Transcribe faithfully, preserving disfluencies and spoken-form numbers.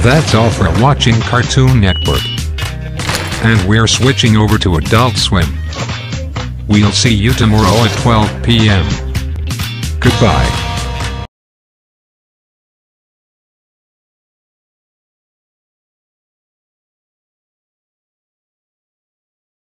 That's all for watching Cartoon Network. And we're switching over to Adult Swim. We'll see you tomorrow at twelve p m Goodbye.